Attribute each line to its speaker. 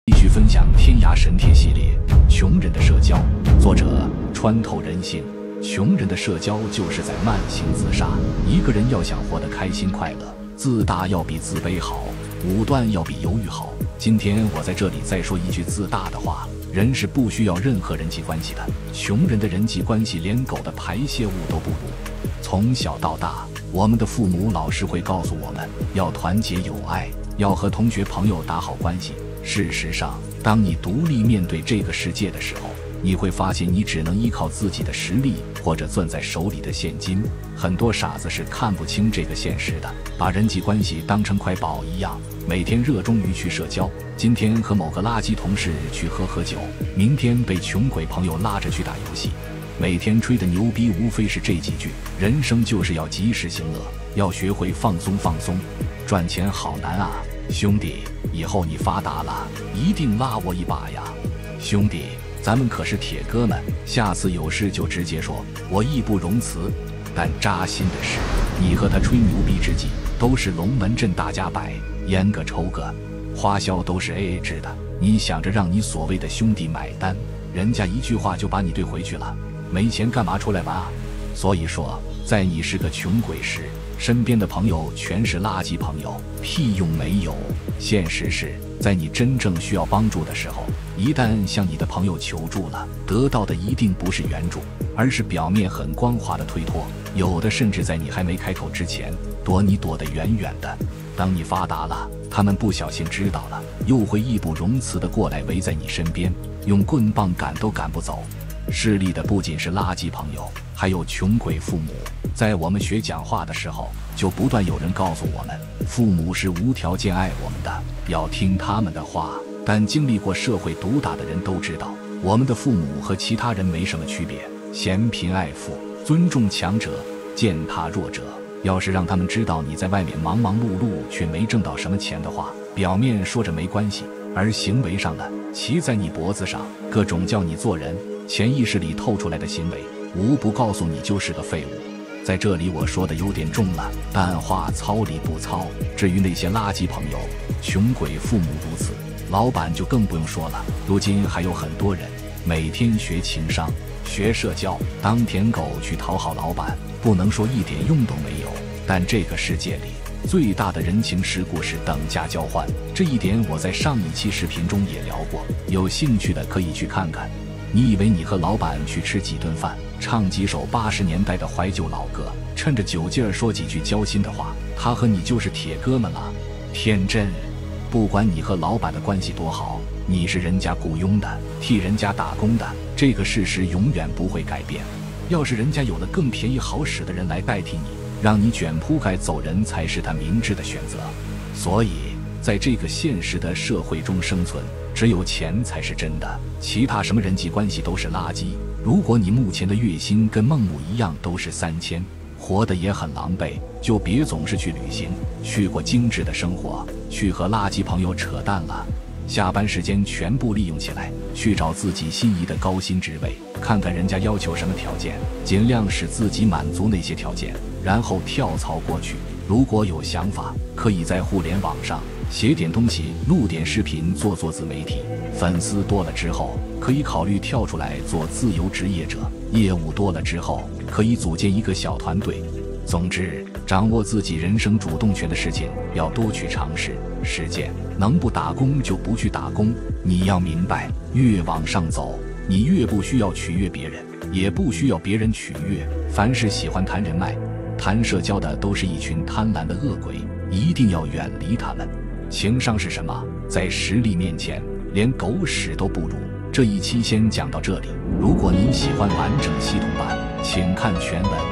Speaker 1: 继续分享天涯神帖系列《穷人的社交》，作者穿透人性。穷人的社交就是在慢性自杀。一个人要想活得开心快乐，自大要比自卑好，武断要比犹豫好。今天我在这里再说一句自大的话：人是不需要任何人际关系的。穷人的人际关系连狗的排泄物都不如。从小到大，我们的父母老师会告诉我们要团结友爱，要和同学朋友打好关系。事实上，当你独立面对这个世界的时候，你会发现你只能依靠自己的实力或者攥在手里的现金。很多傻子是看不清这个现实的，把人际关系当成块宝一样，每天热衷于去社交。今天和某个垃圾同事去喝酒，明天被穷鬼朋友拉着去打游戏。每天吹的牛逼无非是这几句：人生就是要及时行乐，要学会放松放松。赚钱好难啊，兄弟，以后你发达了一定拉我一把呀。兄弟，咱们可是铁哥们，下次有事就直接说，我义不容辞。但扎心的是，你和他吹牛逼之际，都是龙门阵大家摆，烟个抽个，花销都是 AA 制的。你想着让你所谓的兄弟买单，人家一句话就把你怼回去了。没钱干嘛出来玩啊？所以说，在你是个穷鬼时，身边的朋友全是垃圾朋友，屁用没有。现实是，在你真正需要帮助的时候，一旦向你的朋友求助了，得到的一定不是援助，而是表面很光滑的推脱，有的甚至在你还没开口之前，躲你躲得远远的。当你发达了，他们不小心知道了，又会义不容辞地过来围在你身边，用棍棒赶都赶不走。势利的不仅是垃圾朋友，还有穷鬼父母。在我们学讲话的时候，就不断有人告诉我们，父母是无条件爱我们的，要听他们的话。但经历过社会毒打的人都知道，我们的父母和其他人没什么区别，嫌贫爱富，尊重强者，践踏弱者。要是让他们知道你在外面忙忙碌碌却没挣到什么钱的话，表面说着没关系，而行为上呢，骑在你脖子上，各种叫你做人，潜意识里透出来的行为，无不告诉你就是个废物。在这里我说的有点重了，但话糙理不糙。至于那些垃圾朋友，穷鬼父母如此，老板就更不用说了。如今还有很多人每天学情商，学社交，当舔狗去讨好老板，不能说一点用都没有。但这个世界里最大的人情世故是等价交换，这一点我在上一期视频中也聊过，有兴趣的可以去看看。你以为你和老板去吃几顿饭，唱几首80年代的怀旧老歌，趁着酒劲儿说几句交心的话，他和你就是铁哥们了？天真！不管你和老板的关系多好，你是人家雇佣的，替人家打工的，这个事实永远不会改变。要是人家有了更便宜好使的人来代替你，让你卷铺盖走人才是他明智的选择。所以在这个现实的社会中生存，只有钱才是真的，其他什么人际关系都是垃圾。如果你目前的月薪跟孟母一样都是3000，活得也很狼狈，就别总是去旅行，去过精致的生活，去和垃圾朋友扯淡了。下班时间全部利用起来，去找自己心仪的高薪职位，看看人家要求什么条件，尽量使自己满足那些条件，然后跳槽过去。如果有想法，可以在互联网上写点东西，录点视频，做自媒体。粉丝多了之后，可以考虑跳出来做自由职业者。业务多了之后，可以组建一个小团队。总之，掌握自己人生主动权的事情要多去尝试实践，能不打工就不去打工。你要明白，越往上走，你越不需要取悦别人，也不需要别人取悦。凡是喜欢谈人脉、谈社交的，都是一群贪婪的恶鬼，一定要远离他们。情商是什么？在实力面前，连狗屎都不如。这一期先讲到这里，如果您喜欢完整系统版，请看全文。